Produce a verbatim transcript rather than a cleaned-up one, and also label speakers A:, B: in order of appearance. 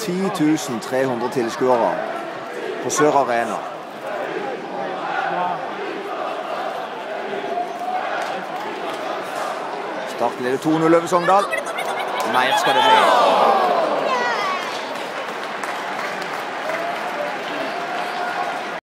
A: ti tusen tre hundre tilskuere på Sør Arena. Start leder to null over Sogndal. Mer skal det bli.